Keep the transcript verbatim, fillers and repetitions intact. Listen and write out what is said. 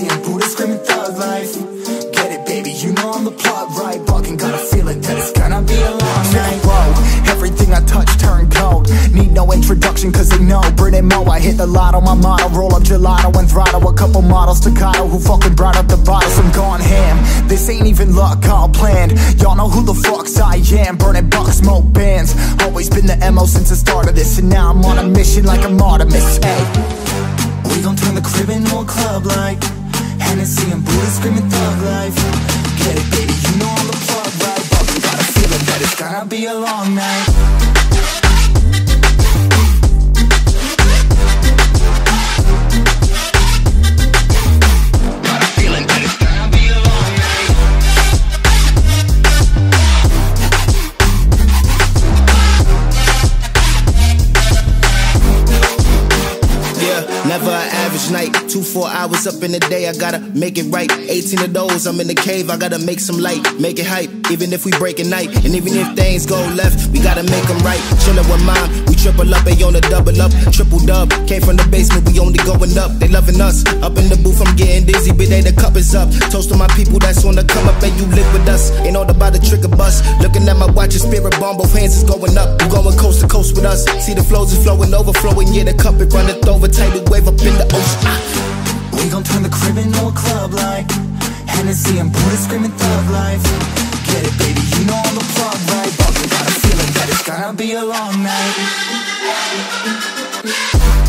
and Buddha screaming thug life. Get it, baby, you know I'm the plug, right? Fucking got a feeling that it's gonna be a long night. Whoa, everything I touch turn cold. Need no introduction cause they know Brit and Mo, I hit the lotto, my motto. Roll up gelato and throttle a couple models staccato who fucking brought up the bottles. I'm gone ham, this ain't even luck, all planned. Y'all know who the fucks I am. Burning bucks, smoke bands. Always been the M O since the start of this, and now I'm on a mission like I'm Artemis. Hey, we gon' turn the crib into a club like Hennessy and Buddha screaming thug life. Get it, baby, you know I'm the plug, right? But we got a feeling that it's gonna be a long night. Never an average night, two, four hours up in the day, I gotta make it right. eighteen of those, I'm in the cave, I gotta make some light, make it hype, even if we break a night. And even if things go left, we gotta make them right. Chillin' with mom, we triple up, they on the double up, triple dub. Came from the basement, we only going up, they loving us. Up in the booth, I'm getting dizzy, but they the cup is up. Toast to my people that's on the come up, and you live with us. Ain't all about the trigger bus. Looking at my watch, your spirit bomb, both hands is going up. You going coast to coast with us. See the flows is flowing, overflowing, yeah, the cup it runneth over, tidal wave up in the ocean. Ah. We gon' turn the crib into a club like Hennessy and Buddha screaming thug life. Get it, baby, you know I'm the plug, right? But we got a feeling that it's gonna be a long night.